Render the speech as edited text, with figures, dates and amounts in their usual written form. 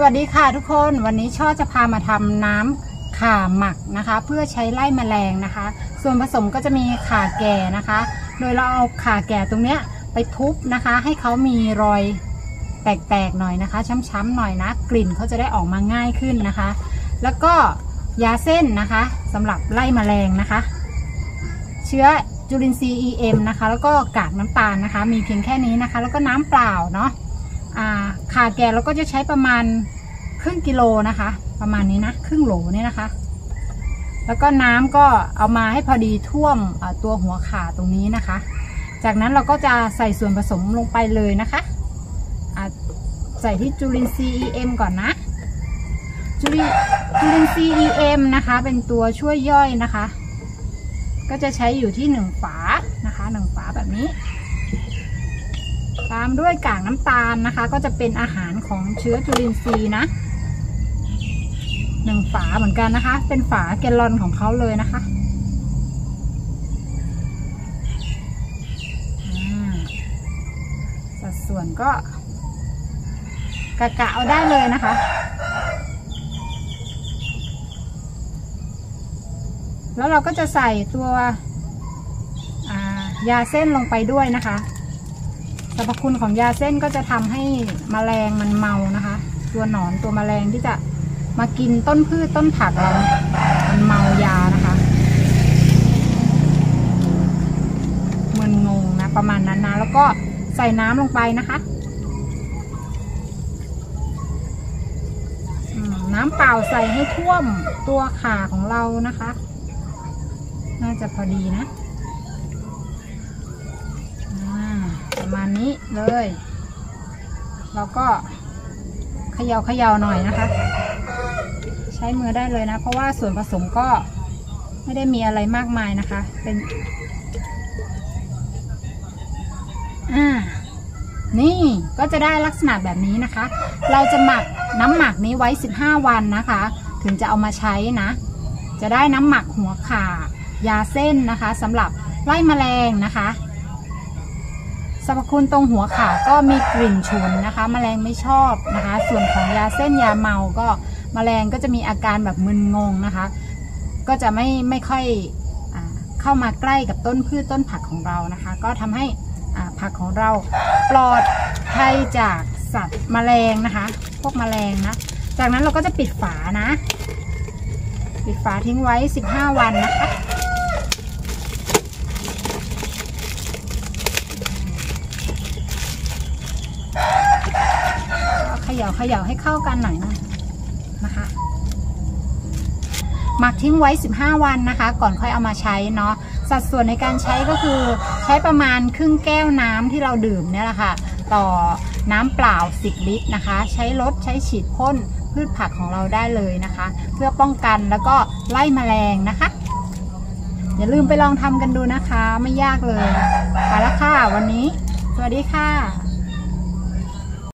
วัสดีค่ะทุกคนวันนี้ช่อจะพามาทำน้ำข่าหมักนะคะเพื่อใช้ไล่แมลงนะคะส่วนผสมก็จะมีข่าแก่นะคะโดยเราเอาข่าแก่ตรงเนี้ยไปทุบนะคะให้เขามีรอยแตกๆหน่อยนะคะช้ำๆหน่อยนะกลิ่นเขาจะได้ออกมาง่ายขึ้นนะคะแล้วก็ยาเส้นนะคะสำหรับไล่แมลงนะคะเชื้อจุลินทรีย์ EM นะคะแล้วก็กากน้ำตาลนะคะมีเพียงแค่นี้นะคะแล้วก็น้ำเปล่าเนาะข่าแก่เราก็จะใช้ประมาณครึ่งกิโลนะคะประมาณนี้นะครึ่งโหลเนี่ยนะคะแล้วก็น้ำก็เอามาให้พอดีท่วมตัวหัวข่าตรงนี้นะคะจากนั้นเราก็จะใส่ส่วนผสมลงไปเลยนะคะใส่ที่จุลินทรีย์ EM ก่อนนะจุลินทรีย์ EM นะคะเป็นตัวช่วยย่อยนะคะก็จะใช้อยู่ที่1 ฝานะคะ1 ฝาแบบนี้ตามด้วยกากน้ำตาลนะคะก็จะเป็นอาหารของเชื้อจุลินทรีย์นะ1 ฝาเหมือนกันนะคะเป็นฝาแกลลอนของเขาเลยนะคะสัดส่วนก็กะเอาได้เลยนะคะแล้วเราก็จะใส่ตัวยาเส้นลงไปด้วยนะคะสรรพคุณของยาเส้นก็จะทำให้แมลงมันเมานะคะตัวหนอนตัวแมลงที่จะมากินต้นพืชต้นผักเรามันเมายานะคะมึนงงนะประมาณนั้นนะแล้วก็ใส่น้ำลงไปนะคะน้ำเปล่าใส่ให้ท่วมตัวข่าของเรานะคะน่าจะพอดีนะประมาณนี้เลยแล้วก็เขย่าหน่อยนะคะใช้มือได้เลยนะเพราะว่าส่วนผสมก็ไม่ได้มีอะไรมากมายนะคะเป็นนี่ก็จะได้ลักษณะแบบนี้นะคะเราจะหมักน้ำหมักนี้ไว้15 วันนะคะถึงจะเอามาใช้นะจะได้น้ำหมักหัวข่ายาเส้นนะคะสำหรับไล่แมลงนะคะสรรพคุณตรงหัวข่าก็มีกลิ่นฉุนนะคะแมลงไม่ชอบนะคะส่วนของยาเส้นยาเมาก็แมลงก็จะมีอาการแบบมึนงงนะคะก็จะไม่ค่อยเข้ามาใกล้กับต้นพืชต้นผักของเรานะคะก็ทำให้ผักของเราปลอดภัยจากสัตว์แมลงนะคะพวกแมลงนะจากนั้นเราก็จะปิดฝานะปิดฝาทิ้งไว้15 วันนะคะเขย่าให้เข้ากันหน่อยนะคะหมักทิ้งไว้15 วันนะคะก่อนค่อยเอามาใช้เนาะสัดส่วนในการใช้ก็คือใช้ประมาณครึ่งแก้วน้ำที่เราดื่มเนี่ยแหละค่ะต่อน้ำเปล่า10 ลิตรนะคะใช้รดใช้ฉีดพ่นพืชผักของเราได้เลยนะคะเพื่อป้องกันแล้วก็ไล่แมลงนะคะอย่าลืมไปลองทำกันดูนะคะไม่ยากเลยไปแล้วค่ะวันนี้สวัสดีค่ะ